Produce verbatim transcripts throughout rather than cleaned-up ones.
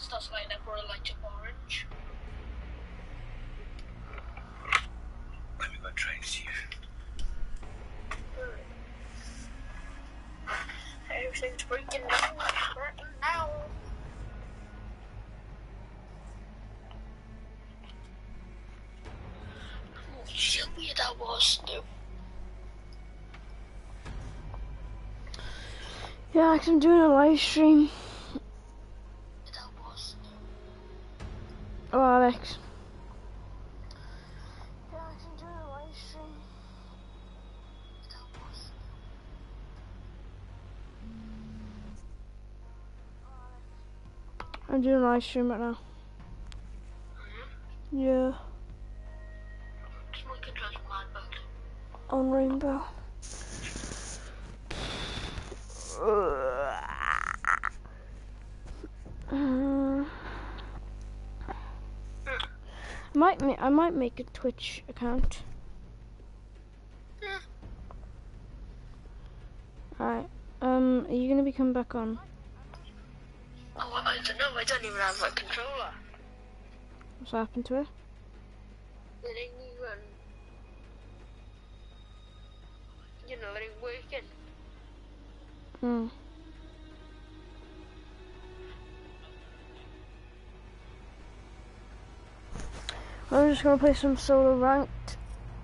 starts lighting up or lights up orange. Let me go try and see if... Everything's breaking down, breaking down. Oh, so weird that was, though. Yeah, like I'm doing a live stream. That was. Oh, Alex. Yeah, like I'm doing a live stream. That was. I'm doing a live stream right now. Mm-hmm. Yeah. Just my controls mad about. On Rainbow. Uh, might ma I might make a Twitch account. Yeah. Alright. Um, are you gonna be coming back on? Oh, I don't know. I don't even have a controller. What's happened to it? It ain't even. You know, it ain't working. Hmm. I'm just gonna play some solo ranked.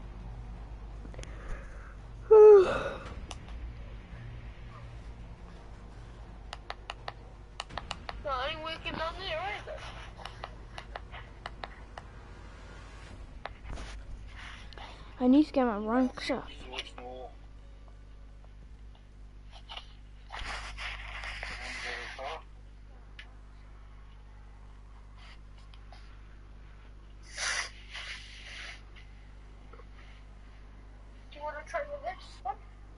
No, it ain't working down there either. I need to get my ranks up. Do you want to try with this one?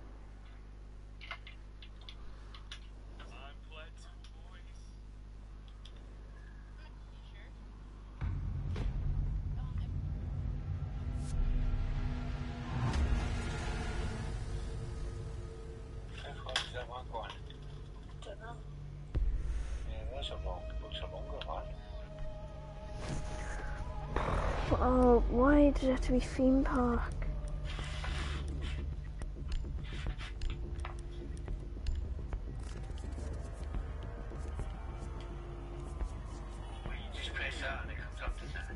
Don't know. Yeah, that's a long, looks a longer one. Oh, why does it have to be theme park? Well, you just press that and it comes up to that.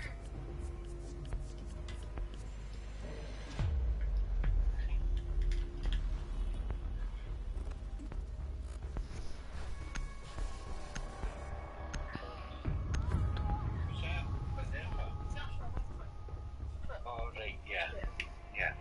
Oh, right, yeah. Yeah.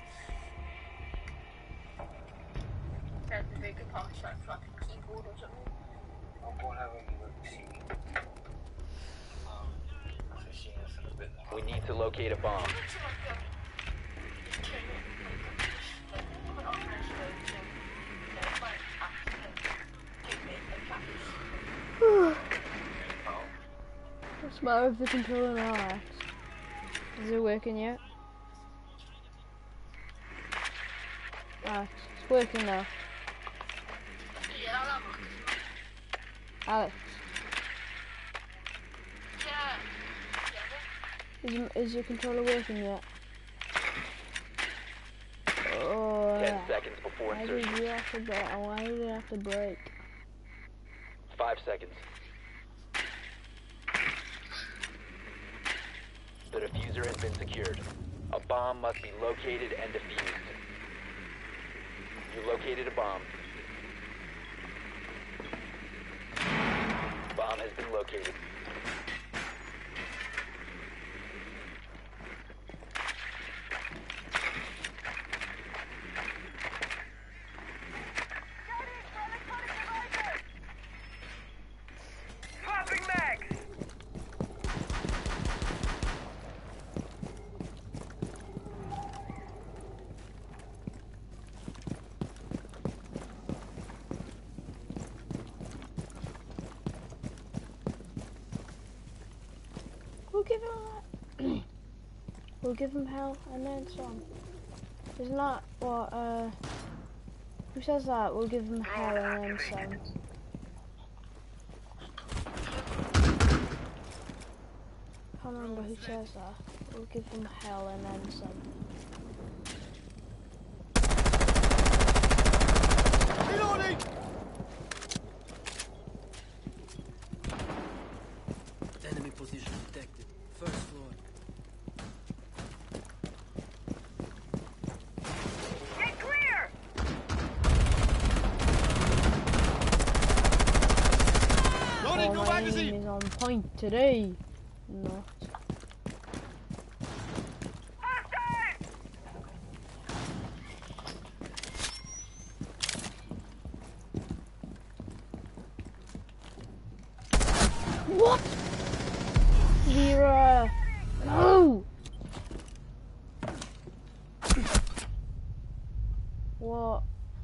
There's the bigger part, so it's like a keyboard or something. I'll go and have a look, see. Um, I've seen anything a bit there. We need to locate a bomb. What's the matter with the controller now, Alex? Is it working yet? Alex, it's working now. Yeah, that one. Alex, Yeah. is, is your controller working yet? Oh, Ten seconds before why did insertion. you have to break? Why did it have to break? Five seconds. The diffuser has been secured. A bomb must be located and defused. You located a bomb. Bomb has been located. We'll give him We'll give him hell and then some. Isn't that what, uh... Who says that? We'll give him hell and then some. remember who says that. We'll give them hell and then some. Reloading! Enemy position detected. First floor. Get clear! Loading Oh, new my aim magazine! is on point today. Not. What? Zero. No. What?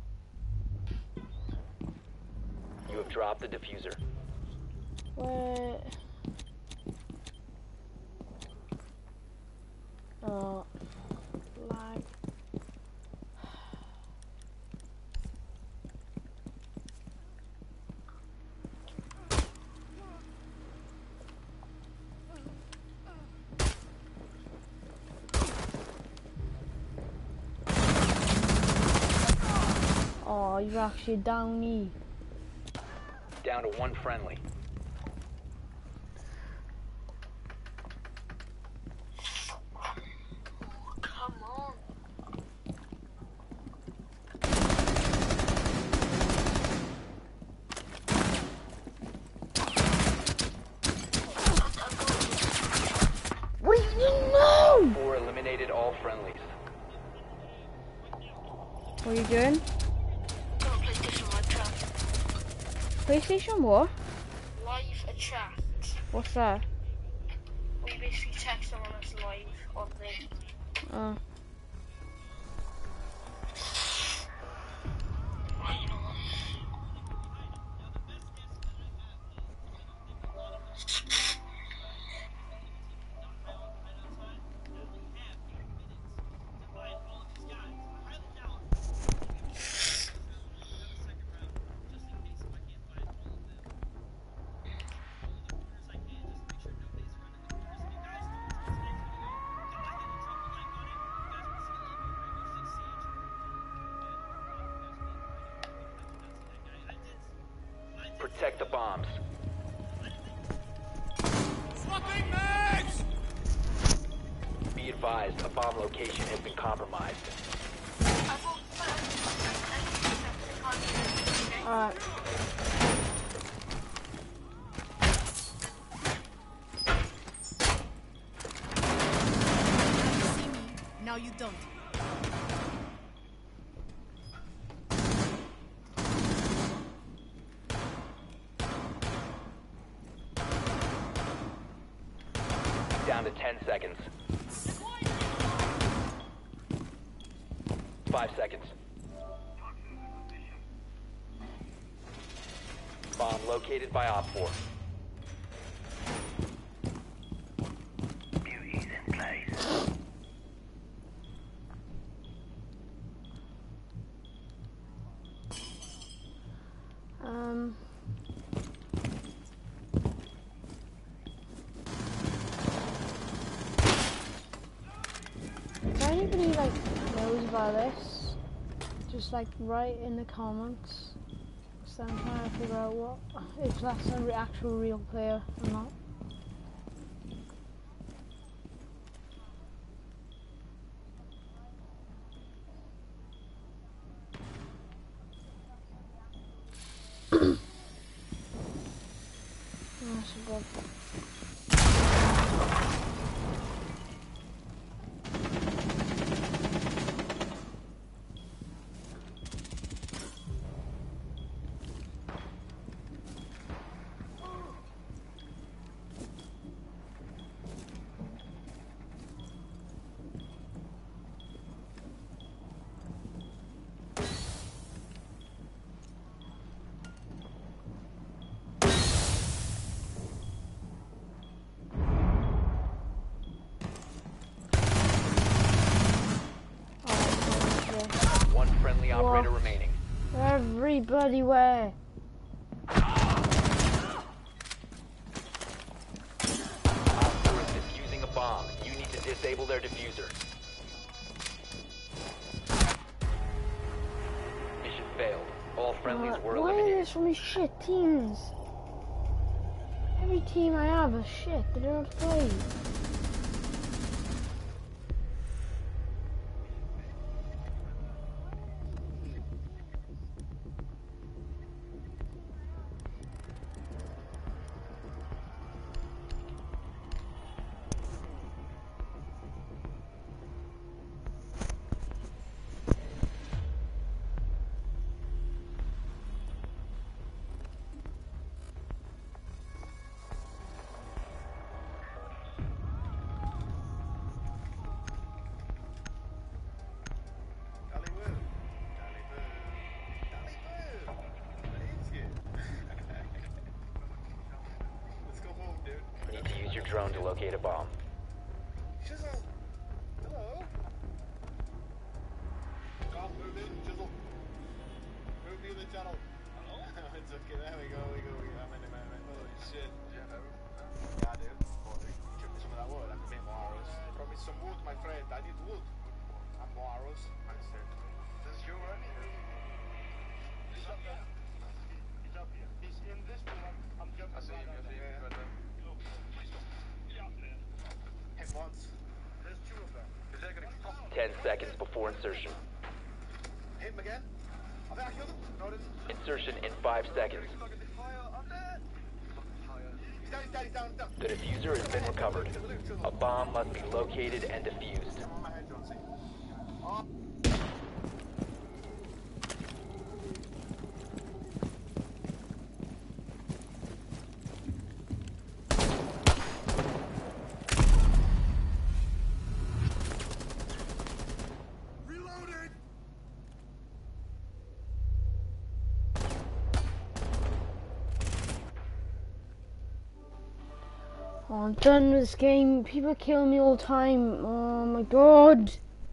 You have dropped the diffuser. Where? Oh, lag. Oh, you're actually down E. Down to one friendly. Come on. What do you know? Four eliminated all friendlies. What are you doing? Go on PlayStation Live chat. PlayStation what? Live a chat. What's that? We basically text someone that's live on the. Oh. Protect the bombs. Swapping mags! Be advised, a bomb location has been compromised. I thought. Alright. See me, now you don't. Down to ten seconds. Five seconds. Bomb located by Op four. Beauty's in place. Um. If anybody like knows about this, just like write in the comments. So I'm trying to figure out what if that's an actual real player or not. That's good. One friendly operator What? remaining. Everybody where? Op four is defusing Disable their diffuser. Mission failed. All friendlies were Why are eliminated. there so many shit teams? Every team I have is shit. They don't play. Need to use your drone to locate a bomb. Chisel! Hello? Can't move in, Chisel. Move the other channel. Hello? It's okay, there we go, we go, we go. I'm in a moment. Holy shit. Yeah, I do. Well, give me some of that wood, I can make more arrows. Brought me some wood, my friend. I need wood. And more arrows. I said. This is you, right? He's up there. He's up here. He's in this one. I'm jumping. I see him, I see him. Right there. Hit once. There's two of them. Is that gonna come? Ten seconds before insertion. Hit him again. I think I killed him. No, I didn't. Insertion in five seconds. I'm dead. He's down, he's down, he's down, he's down. The diffuser has been recovered. A bomb must be located and defused. I'm on my head, John. Oh. Oh, I'm done with this game. People kill me all the time. Oh my god.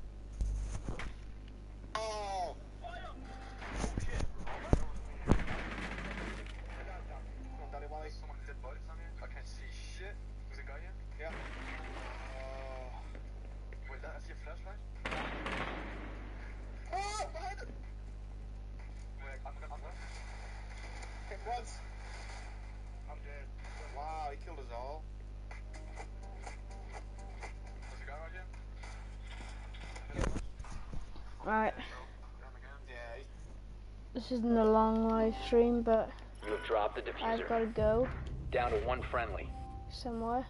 Oh. Oh, shit. Daddy Wally. Someone's dead bodies on here. I can't see shit. There's a guy here? Yeah. Oh. Wait, that, I see a flashlight? Oh, behind it! Wait, I'm gonna, I'm gonna. Hit once. I'm dead. Wow, he killed us all. There's a guy right here. Right. Yeah, he- This isn't a long live stream, but You have dropped the I've diffuser. got to go Down to one friendly. somewhere.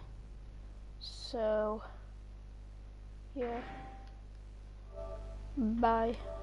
So, yeah. Bye.